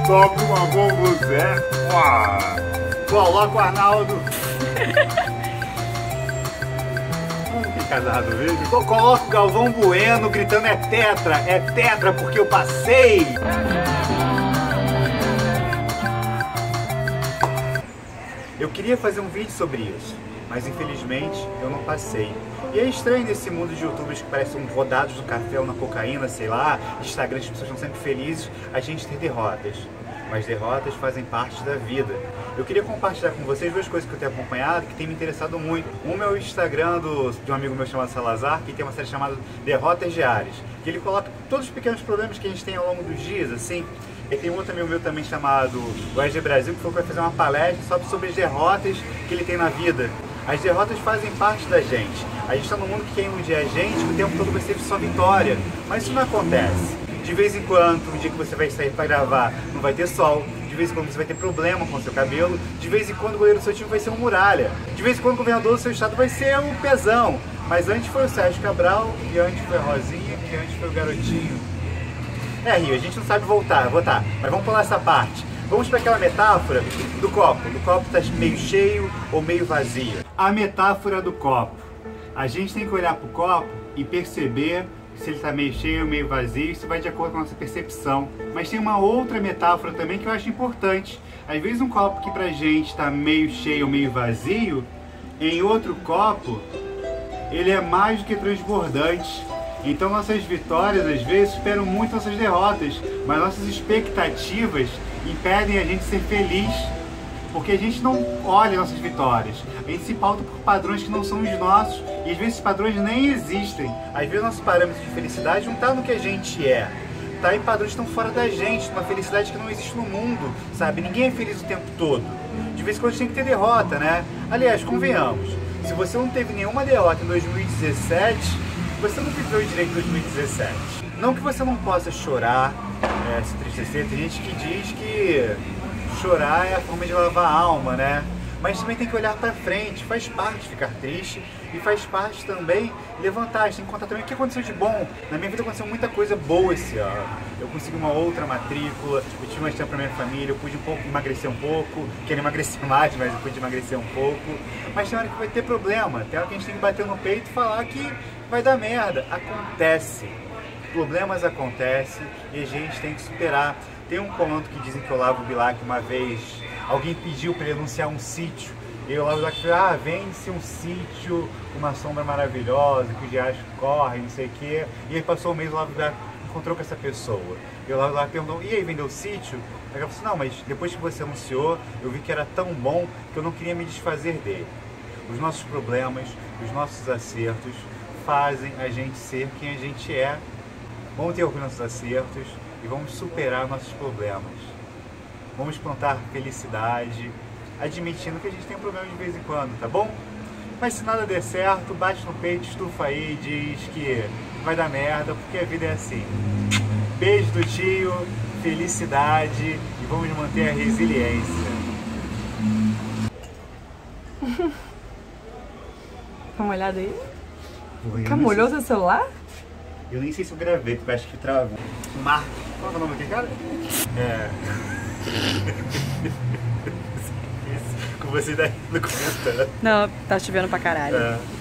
Tome uma bombuzé. Coloca o Arnaldo. Que casado, vídeo. Coloca o Galvão Bueno gritando é tetra porque eu passei. Eu queria fazer um vídeo sobre isso, mas infelizmente eu não passei. E é estranho nesse mundo de youtubers que parecem rodados no café ou na cocaína, sei lá, Instagram, as pessoas estão sempre felizes, a gente ter derrotas. Mas derrotas fazem parte da vida. Eu queria compartilhar com vocês duas coisas que eu tenho acompanhado que tem me interessado muito. Uma é o Instagram de um amigo meu chamado Salazar, que tem uma série chamada Derrotas Diárias, que ele coloca todos os pequenos problemas que a gente tem ao longo dos dias, assim. E tem um outro amigo meu também chamado Wesley Brasil, que falou que vai fazer uma palestra só sobre as derrotas que ele tem na vida. As derrotas fazem parte da gente. A gente está num mundo que quem um dia é gente, o tempo todo vai ser só vitória. Mas isso não acontece. De vez em quando, um dia que você vai sair para gravar, não vai ter sol. De vez em quando você vai ter problema com o seu cabelo. De vez em quando o goleiro do seu time vai ser um Muralha. De vez em quando o governador do seu estado vai ser um Pezão. Mas antes foi o Sérgio Cabral, e antes foi a Rosinha, e antes foi o Garotinho. Rio, a gente não sabe votar, mas vamos pular essa parte. Vamos para aquela metáfora do copo. O copo está meio cheio ou meio vazio. A metáfora do copo. A gente tem que olhar para o copo e perceber se ele está meio cheio ou meio vazio. Isso vai de acordo com a nossa percepção. Mas tem uma outra metáfora também que eu acho importante. Às vezes um copo que pra gente está meio cheio ou meio vazio, em outro copo, ele é mais do que transbordante. Então nossas vitórias às vezes superam muito nossas derrotas, mas nossas expectativas impedem a gente ser feliz, porque a gente não olha nossas vitórias, a gente se pauta por padrões que não são os nossos, e às vezes esses padrões nem existem. Às vezes nossos parâmetros de felicidade não está no que a gente é, tá em padrões que estão fora da gente, uma felicidade que não existe no mundo, sabe? Ninguém é feliz o tempo todo. De vez em quando a gente tem que ter derrota, né? Aliás, convenhamos, se você não teve nenhuma derrota em 2017, você não viveu direito em 2017. Não que você não possa chorar, se entristecer. Tem gente que diz que chorar é a forma de lavar a alma, né? Mas também tem que olhar pra frente, faz parte ficar triste e faz parte também levantar. A gente tem que contar também o que aconteceu de bom. Na minha vida aconteceu muita coisa boa esse ano. Eu consegui uma outra matrícula, eu tive mais tempo pra minha família, eu pude emagrecer um pouco, queria emagrecer mais, mas eu pude emagrecer um pouco. Mas tem hora que vai ter problema, tem hora que a gente tem que bater no peito e falar que vai dar merda. Acontece. Problemas acontecem e a gente tem que superar. Tem um conto que dizem que o Olavo Bilac uma vez, alguém pediu para ele anunciar um sítio. E o Olavo Bilac falou, vende-se um sítio com uma sombra maravilhosa, que os riachos correm, não sei o quê. E aí passou um mês, o Olavo Bilac encontrou com essa pessoa. E o Olavo Bilac perguntou, e aí, vendeu o sítio? Aí ela falou assim, não, mas depois que você anunciou, eu vi que era tão bom que eu não queria me desfazer dele. Os nossos problemas, os nossos acertos fazem a gente ser quem a gente é. Vamos ter alguns nossos acertos e vamos superar nossos problemas. Vamos plantar felicidade, admitindo que a gente tem um problema de vez em quando, tá bom? Mas se nada der certo, bate no peito, estufa aí, diz que vai dar merda, porque a vida é assim. Beijo do tio, felicidade e vamos manter a resiliência. Dá uma olhada aí. Molhou seu celular? Eu nem sei se eu gravei, porque eu acho que travou. Mark. Qual é o nome daquele cara? Com você daí no comentando. Não, tá chovendo pra caralho.